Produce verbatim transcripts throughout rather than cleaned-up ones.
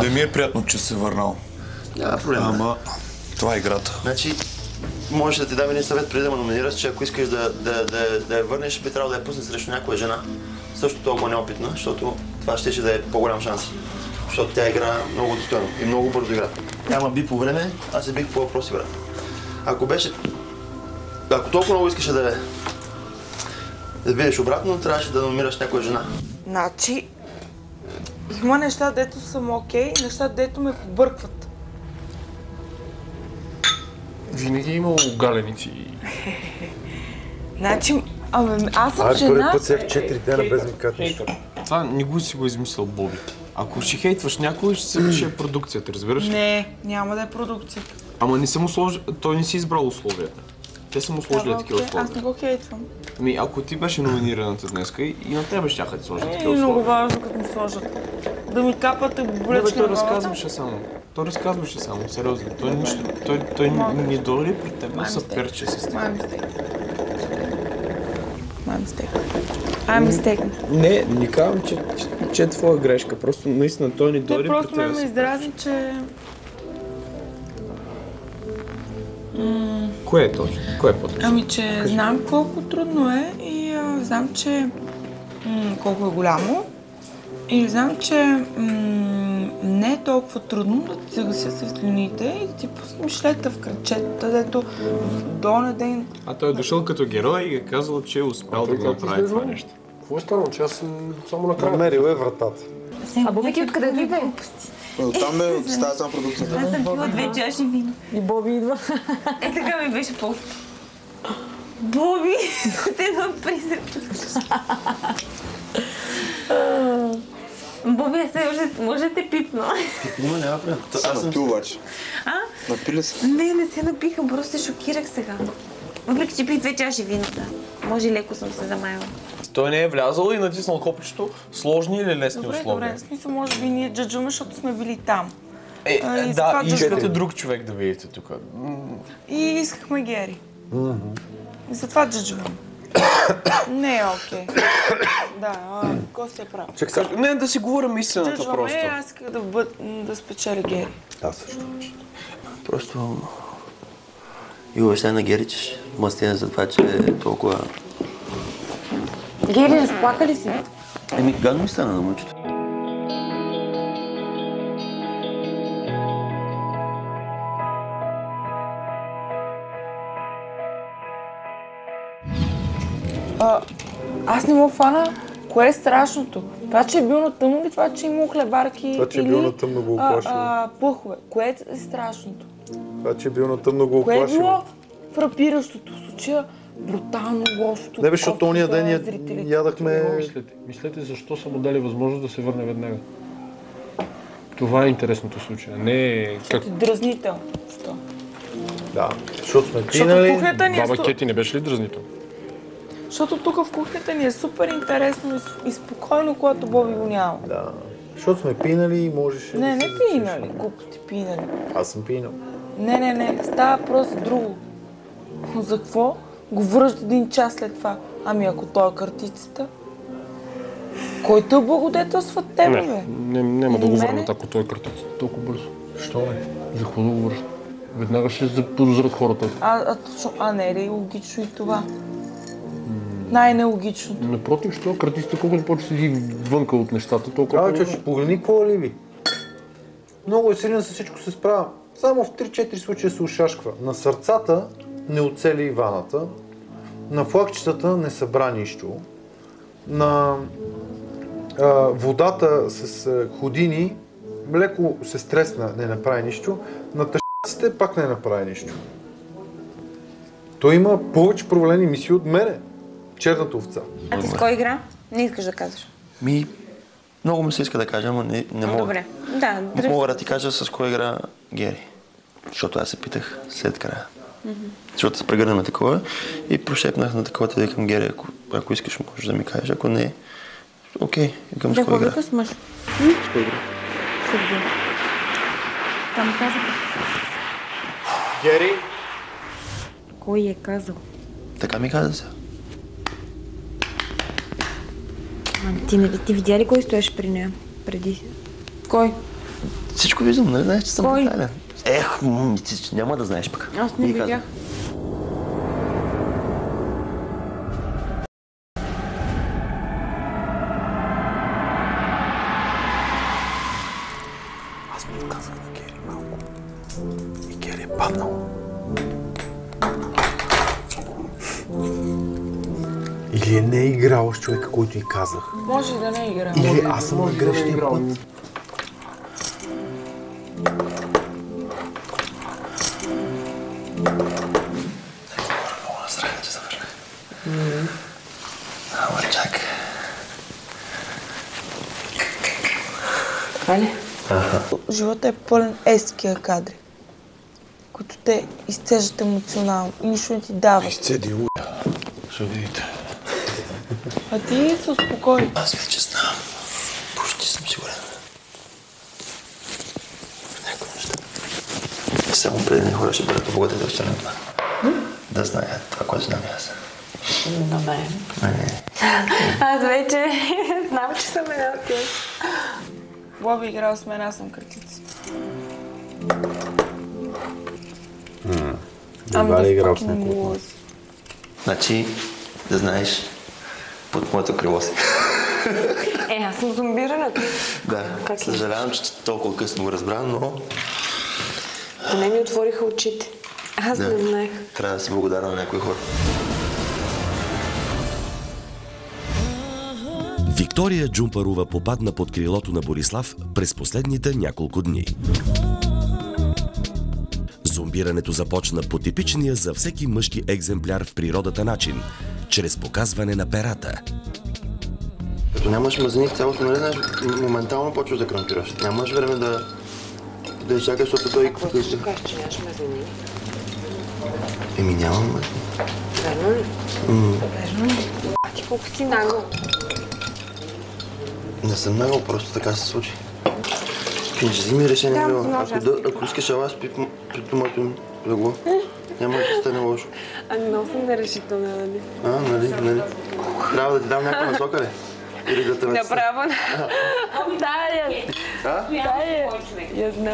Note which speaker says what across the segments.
Speaker 1: Да ми е приятно, че си върнал.
Speaker 2: Няма проблем.
Speaker 1: Ама това е играта.
Speaker 2: Значи, можеш да ти дам един съвет преди да ме номинираш, че ако искаш да, да, да, да я върнеш, би трябвало да я пуснеш срещу някоя жена. Също толкова неопитна, защото това ще, ще да е по-голям шанс. Защото тя игра много достойно и много бързо игра. Няма би по време, аз се бих по въпроси, брат. Ако беше... Ако толкова много искаше да, да видиш обратно, трябваше да номинираш някоя жена.
Speaker 3: Значи, има неща, дето съм окей, неща, дето ме побъркват.
Speaker 4: Винаги е имало галеници.
Speaker 3: Значи, ами аз съм
Speaker 5: Ай,
Speaker 3: жена...
Speaker 5: първи път сега четири дена без ми кажа нищо.
Speaker 4: Това не го си го измислил Боби. Ако ще хейтваш някой, ще се върши продукцията, разбираш ли?
Speaker 3: Не, няма да е продукцията.
Speaker 4: Ама не съм условия, той не си избрал условията. Те са му сложили такива условия.
Speaker 3: Аз не го хейтвам.
Speaker 4: Ами ако ти беше номинираната днеска и на тебе щяха да сложат такива
Speaker 3: Е,
Speaker 4: условия.
Speaker 3: много важно като ми сложат. Да ми капате болечки на
Speaker 4: Той разказваше само. Той разказваше само, сериозно. Той нищо, той, той не дори пред теб съперче с теб.
Speaker 3: My mistake. My mistake. I'm mistaken.
Speaker 4: Не, не казвам, че, че, че е твоя грешка. Просто наистина той не дори
Speaker 3: Той
Speaker 4: пред
Speaker 3: просто ме
Speaker 4: теб.
Speaker 3: ме издразни, че...
Speaker 4: Кое е точно? Кое е по-точно?
Speaker 3: Ами, че знам колко трудно е и а, знам, че м- колко е голямо и знам, че м- не е толкова трудно да ти загася светлините и да ти пусне мишлета в кръчета, дето в долния ден...
Speaker 4: А той е дошъл като герой и е казал, че е успял да го направи това нещо.
Speaker 5: Какво е станало, че аз съм само накрая? Намерил е вратата.
Speaker 6: А Боби ти откъде дойде?
Speaker 1: Там е стаята на продукцията.
Speaker 6: Аз съм пила две чаши вино.
Speaker 7: И Боби идва.
Speaker 6: Е, така ми беше по... Боби! Те едно призрак. Боби, аз се може да те пипна.
Speaker 2: Има, няма проблем.
Speaker 1: Аз съм ти обаче.
Speaker 6: А?
Speaker 1: Напили се?
Speaker 6: Не, не се напиха, просто се шокирах сега. Въпреки, че пих две чаши вино, да. Може леко съм се замаяла.
Speaker 4: Той не е влязъл и натиснал копчето сложни или лесни
Speaker 3: Добре,
Speaker 4: условия.
Speaker 3: добре, в смисъл, може би ние джаджуме, защото сме били там.
Speaker 4: Е,
Speaker 3: А, и
Speaker 4: да,
Speaker 3: затова
Speaker 4: и искате
Speaker 3: джаджуме.
Speaker 4: друг човек да видите тук.
Speaker 3: И искахме Гери. И затова джаджувам. Не е окей. Да, а, Костя е прав.
Speaker 4: Не, да си говорим истината
Speaker 3: Джаджуваме,
Speaker 4: просто.
Speaker 3: аз исках да, бъд, да спечели Гери.
Speaker 5: Аз също.
Speaker 2: Просто... И обещай на Гери, че ще мъстя за това, че е толкова...
Speaker 6: Гери, разплака ли си?
Speaker 2: Еми, гадно ми стана на момичето.
Speaker 3: А, аз не мога фана. Кое е страшното? Това, че е бил на тъмно или това, че е имал хлебарки?
Speaker 5: Това, че е
Speaker 3: или,
Speaker 5: бил на тъмно, го
Speaker 3: а,
Speaker 5: оплашило.
Speaker 3: а, Пъхове. Кое е страшното?
Speaker 5: Това, че е бил на тъмно, го
Speaker 3: Кое е
Speaker 5: оплашило.
Speaker 3: било фрапиращото? В случая брутално лошото.
Speaker 5: Не бе, защото ония ден я-
Speaker 3: зрителите.
Speaker 5: ядахме...
Speaker 4: Мислете, мислете защо са му дали възможност да се върне веднага. Това е интересното случая. Не е как...
Speaker 3: Ти дразнител. Що?
Speaker 5: Да, защото сме
Speaker 3: Защото
Speaker 5: пинали.
Speaker 3: кухнята ни е
Speaker 4: Баба
Speaker 3: су-
Speaker 4: Кети не беше ли дразнител?
Speaker 3: Защото тук в кухнята ни е супер интересно и с- и спокойно, когато Боби го няма.
Speaker 5: Да, защото сме пинали и можеше
Speaker 3: Не,
Speaker 5: да
Speaker 3: не
Speaker 5: се зачеш.
Speaker 3: пинали, глупости пинали.
Speaker 5: Аз съм пинал.
Speaker 3: Не, не, не, става просто друго. За какво? Го връща един час след това. Ами ако той е картицата, кой те облагодетелства тебе, бе?
Speaker 4: Не, не, няма да
Speaker 3: Или
Speaker 4: го
Speaker 3: мене?
Speaker 4: върнат, ако той е картица толкова бързо.
Speaker 5: Що не?
Speaker 4: За какво да го вършат? Веднага ще заподозрат хората.
Speaker 3: А, а, точно, а не е ли логично и това? Най-нелогичното.
Speaker 4: Напротив, що картицата колкото повече седи вънка от нещата, толкова...
Speaker 5: Абе, че погледни какво е Ливи. Много е силен, с всичко се справя. Само в три-четири случая се ушашква. На сърцата не оцели Иваната, на флагчетата не събра нищо, на а, водата с а, ходини леко се стресна, не направи нищо, на тъщаците пак не направи нищо. Той има повече провалени мисии от мене. Черната овца.
Speaker 6: А ти с кой игра? Не искаш да казваш.
Speaker 2: Ми, много ми се иска да кажа, но не, не мога.
Speaker 6: Добре. Да, дръж...
Speaker 2: Мога да ти кажа с кой игра Гери. Защото аз се питах след края. Mm-hmm. Защото се прегърнахме такова и прошепнах на такова да викам Гери, ако, ако искаш можеш да ми кажеш, ако не, окей, викам с кой игра.
Speaker 6: Да, с мъж.
Speaker 2: С кой игра?
Speaker 6: Сергей. Там казаха.
Speaker 5: Гери?
Speaker 6: Кой е казал?
Speaker 2: Така ми каза се.
Speaker 6: А, ти, нали, ти видя ли кой стоеше при нея преди?
Speaker 3: Кой?
Speaker 2: Всичко виждам, нали знаеш, че съм
Speaker 6: Кой?
Speaker 2: детайлен. Ех, м, ти няма да знаеш пък.
Speaker 6: Аз не
Speaker 2: Ми каза.
Speaker 6: видях.
Speaker 1: Аз му казах на Гери малко. И Гери е паднал.
Speaker 5: Или не е играл с човека, който и казах.
Speaker 3: Може да не игра.
Speaker 5: Или аз съм на грешния път.
Speaker 2: Много настрага, че завърна. Ама чак.
Speaker 3: Това ли? Живота е пълен еския кадри, които те изцеждат емоционално и нищо не ти дават.
Speaker 1: Изцеди уя. Ще видите.
Speaker 3: А ти се успокой.
Speaker 2: Аз вече знам. Почти съм сигурен. В някои неща. И само определени хора ще бъдат облагодетелствани от мен. Да знаят това, което знам и аз.
Speaker 6: Добре.
Speaker 2: Не.
Speaker 6: Аз вече знам, че съм една от тях.
Speaker 3: Боби играл с мен, аз съм критица.
Speaker 5: Едва ли е играл с
Speaker 3: fucking
Speaker 5: някой от нас?
Speaker 3: was.
Speaker 2: Значи, да знаеш, под моето крило си.
Speaker 6: Е, аз съм зомбираната.
Speaker 2: Да,
Speaker 6: Как е?
Speaker 2: съжалявам, че толкова късно го разбра, но
Speaker 6: Поне ми отвориха очите. Аз
Speaker 2: да,
Speaker 6: не знаех.
Speaker 2: трябва да си благодарна на някои хора.
Speaker 7: Виктория Джумпарова попадна под крилото на Борислав през последните няколко дни. Зомбирането започна по типичния за всеки мъжки екземпляр в природата начин, чрез показване на перата.
Speaker 2: Като нямаш мазнини в цялото, нали знаеш, моментално почваш да крампираш. Нямаш време да, да изчакаш, защото той...
Speaker 6: Какво ще кажеш, че нямаш мазнини?
Speaker 2: Еми нямам мазнини.
Speaker 6: Верно ли? Верно ли? А ти колко си нагъл?
Speaker 2: Не съм нагъл, просто така се случи. Пинче, вземи решение,
Speaker 6: Да,
Speaker 2: Мила.
Speaker 6: може.
Speaker 2: Ако, да, ако искаш ала, спи при моето легло. Няма да стане лошо.
Speaker 6: Ами много съм нерешителна, нали?
Speaker 2: А, нали, нали. Трябва да ти дам някаква насока ли? Или да те ме...
Speaker 6: Направо. Да, я.
Speaker 2: А?
Speaker 6: Да, я. Я знам.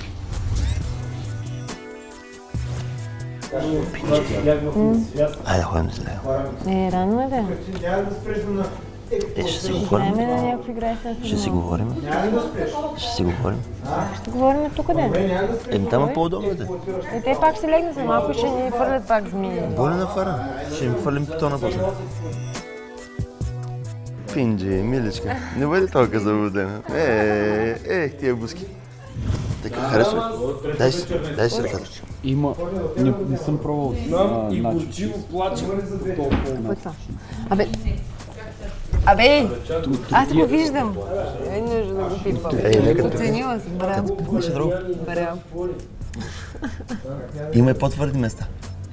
Speaker 2: Айде да ходим да се лега.
Speaker 8: Е, рано е да.
Speaker 2: Е, ще си говорим.
Speaker 8: Време на някакви играе с
Speaker 2: Ще си говорим. Ще си говорим.
Speaker 8: Ще говорим тук да.
Speaker 2: Еми там е по-удобно да.
Speaker 8: И те пак ще легнат за малко и ще ни фърлят пак змии.
Speaker 2: Боля на фара. Ще им хвърлим питона после. Пинджи, миличка, не бъде толкова заблудена. Е, е, тия буски. Така, харесва. Дай си, дай си ръката.
Speaker 9: Има. Не, не съм пробвал а, начо.
Speaker 8: Какво е това? Абе, Абе, аз го виждам. Е, не нужда да го пипам.
Speaker 2: Ей, нека да
Speaker 8: Оценила съм, браво.
Speaker 2: Беше друго.
Speaker 8: Браво.
Speaker 2: Има и по-твърди места.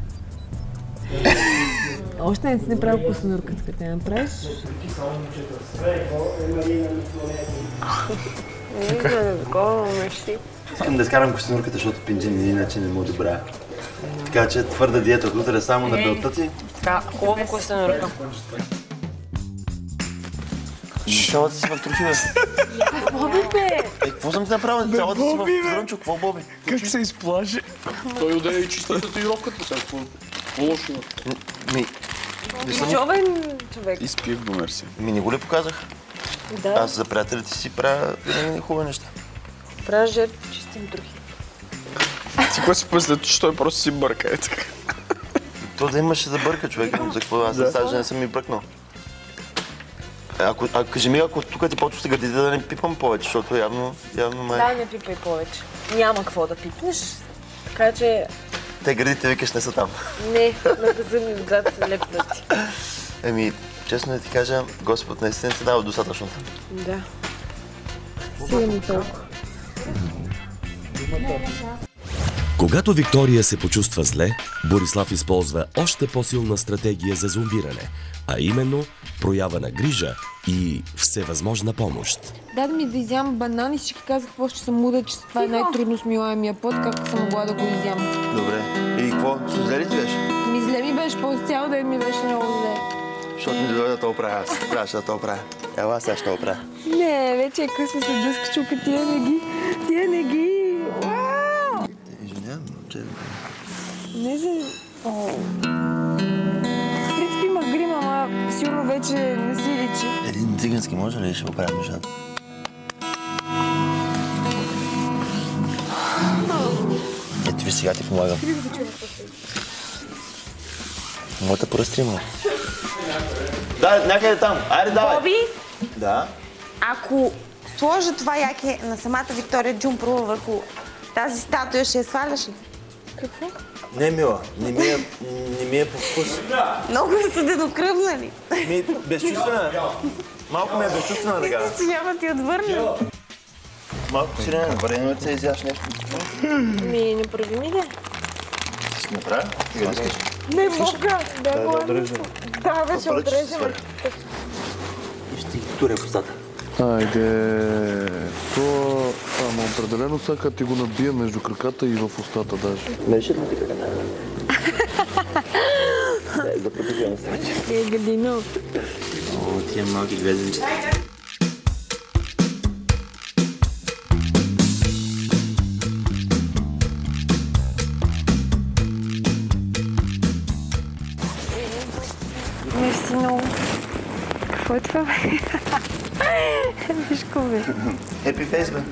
Speaker 8: Още не си направил косонурката, като я направиш. Не знам, такова мечти.
Speaker 2: Искам да изкарам костенурката, защото пинджин иначе не му добра. Така че твърда диета от утре само на белтъци.
Speaker 8: Така, хубава косонурка.
Speaker 2: Цялата си в трохи, бе.
Speaker 8: Боби, бе!
Speaker 2: Е, какво съм ти направил? Цялата си в зрънчо, какво Боби?
Speaker 9: Как се изплаши? Той удари и чиста татуировката сега. Какво лошо има?
Speaker 2: Ми, не съм...
Speaker 8: Човен човек.
Speaker 9: Изпих го, мерси.
Speaker 2: Ми не го ли показах?
Speaker 8: Да,
Speaker 2: Аз за приятелите си правя винаги хубави неща.
Speaker 8: правя жертви, чистим трохи.
Speaker 9: Ти какво си помисля, че той просто си бърка, е така.
Speaker 2: То да имаше да бърка човек, но за какво? Аз да. Сега не съм ми бръкнал. Ако, а, кажи ми, ако тук ти почваш да гърдите да не пипам повече, защото явно, явно май...
Speaker 8: Да, не пипай повече. Няма какво да пипнеш. Така че
Speaker 2: Те гърдите, викаш, не са там.
Speaker 8: не, на газа ми отзад се лепнати.
Speaker 2: Еми, честно да ти кажа, Господ наистина ти дава достатъчно.
Speaker 8: Да. Сигурно толкова.
Speaker 7: Когато Виктория се почувства зле, Борислав използва още по-силна стратегия за зомбиране, а именно проява на грижа и всевъзможна помощ.
Speaker 8: Дай да ми да изям банан и всички казах, какво ще съм муда, че това е най-трудно смилаемия път, как съм могла да го изям.
Speaker 2: Добре. И какво? С зле ли ти беше?
Speaker 8: Ми зле ми беше, по цял ден ми беше много зле.
Speaker 2: Защото ми дойде да те оправя аз. Трябваше да те оправя. Ела, сега ще те оправя.
Speaker 8: Не, вече е късно се дъска чука, тия не ги, тия не
Speaker 2: Може ли ще го правим жената? Ето ви сега ти помагам. Моята поръстрима. Да, някъде там. Айде, давай.
Speaker 6: Боби,
Speaker 2: Да.
Speaker 6: ако сложа това яке на самата Виктория Джумпрова върху тази статуя, ще я сваляш ли? Какво?
Speaker 2: Не, мила, не ми е, не ми е по вкус.
Speaker 6: Много е студенокръвна ли?
Speaker 2: Ми, безчувствена. Малко ми е безчувствена така.
Speaker 6: Мисля, че няма да ти отвърна.
Speaker 2: Малко си не навърни, но се изяш нещо.
Speaker 8: Ми, не прави ми ли?
Speaker 2: Ще направя? Сега искаш?
Speaker 8: Не мога. Да, го отрежем. Да, вече отрежем.
Speaker 2: И ще ти туря в устата.
Speaker 9: Айде, то, ама определено сега ти го набия между краката и в устата даже.
Speaker 2: Меши ли ти краката? Да, за противна среща.
Speaker 8: Е, гадино.
Speaker 2: О, тия малки гвезденчета.
Speaker 8: Мерси много. Какво е това, бе? Вижко, бе.
Speaker 2: Хепи фейс, бе.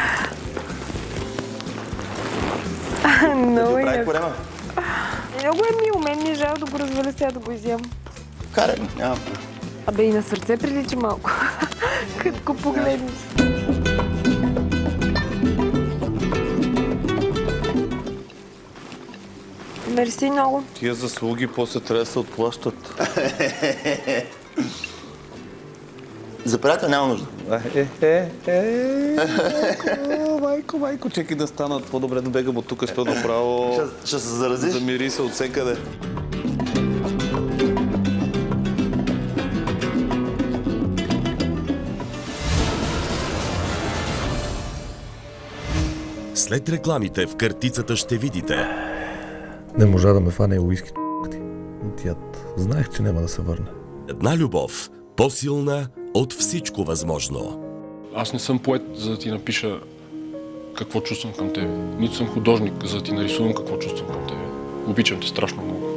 Speaker 8: Много е.
Speaker 2: Прави корема.
Speaker 8: Много е мило. Мен ми е жал да го разваля сега да го изям.
Speaker 2: Карай, няма.
Speaker 8: Абе и на сърце прилича малко. Като го погледнеш. Мерси много.
Speaker 9: Тия заслуги после трябва да се отплащат.
Speaker 2: За приятел няма нужда.
Speaker 9: Е, е, е, майко, майко, майко, чеки да станат по-добре да бегам от тук, що направо...
Speaker 2: Ще, ще се заразиш?
Speaker 9: Замири се от всекъде.
Speaker 7: След рекламите в картицата ще видите
Speaker 1: Не можа да ме фане уиски ти. Тят. Знаех, че няма да се върне.
Speaker 7: една любов, по-силна от всичко възможно.
Speaker 4: Аз не съм поет, за да ти напиша какво чувствам към тебе. Нито съм художник, за да ти нарисувам какво чувствам към тебе. Обичам те страшно много.